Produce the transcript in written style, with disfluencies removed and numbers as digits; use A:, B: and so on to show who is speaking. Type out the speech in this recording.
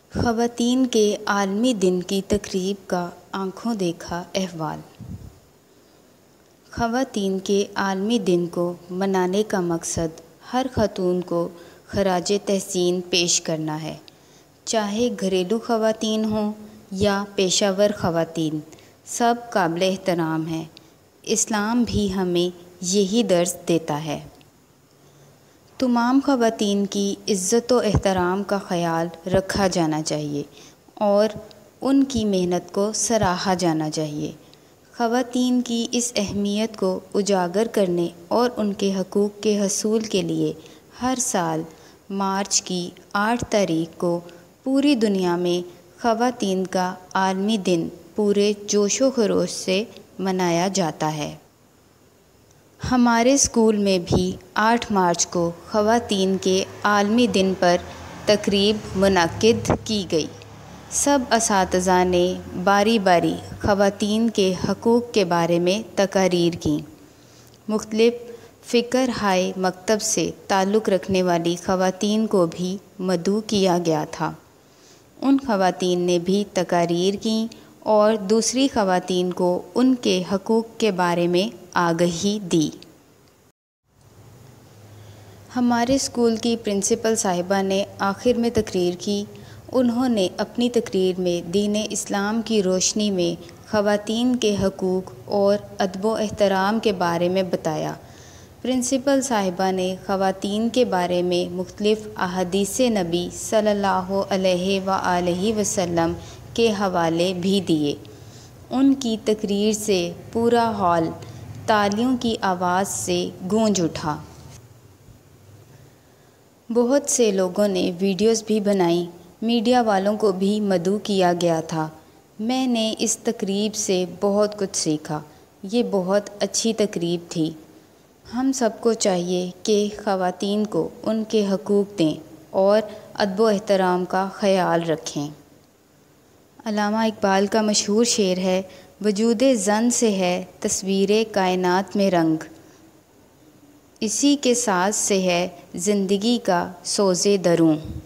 A: خواتین کے عالمی دن کی تقریب کا آنکھوں دیکھا احوال۔ خواتین کے عالمی دن کو منانے کا مقصد ہر خاتون کو خراج تحسین پیش کرنا ہے، چاہے گھریلو خواتین ہوں یا پیشہ ور خواتین، سب قابل احترام ہیں۔ اسلام بھی ہمیں یہی درس دیتا ہے۔ تمام خواتین کی عزت و احترام کا خیال رکھا جانا چاہیے اور ان کی محنت کو سراہا جانا چاہیے۔ خواتین کی اس اہمیت کو اجاگر کرنے اور ان کے حقوق کے حصول کے لیے ہر سال مارچ کی 8 تاریخ کو پوری دنیا میں خواتین کا عالمی دن پورے جوش و خروش سے منایا جاتا ہے۔ ہمارے اسکول میں بھی 8 مارچ کو خواتین کے عالمی دن پر تقریب منعقد کی گئی۔ سب اساتذہ نے باری باری خواتین کے حقوق کے بارے میں تقاریر کیں۔ مختلف فکر ہائے مکتب سے تعلق رکھنے والی خواتین کو بھی مدعو کیا گیا تھا۔ ان خواتین نے بھی تقاریر کیں اور دوسری خواتین کو ان کے حقوق کے بارے میں آگہی دی۔ ہمارے اسکول کی پرنسپل صاحبہ نے آخر میں تقریر کی۔ انہوں نے اپنی تقریر میں دین اسلام کی روشنی میں خواتین کے حقوق اور ادب و احترام کے بارے میں بتایا۔ پرنسپل صاحبہ نے خواتین کے بارے میں مختلف احادیث نبی صلی اللہ علیہ وآلہ وسلم کے حوالے بھی دیے۔ ان کی تقریر سے پورا ہال تالیوں کی آواز سے گونج اٹھا۔ بہت سے لوگوں نے ویڈیوز بھی بنائیں۔ میڈیا والوں کو بھی مدعو کیا گیا تھا۔ میں نے اس تقریب سے بہت کچھ سیکھا۔ یہ بہت اچھی تقریب تھی۔ ہم سب کو چاہیے کہ خواتین کو ان کے حقوق دیں اور ادب و احترام کا خیال رکھیں۔ علامہ اقبال کا مشہور شعر ہے، وجود زن سے ہے تصویر کائنات میں رنگ، اسی کے ساز سے ہے زندگی کا سوز دروں۔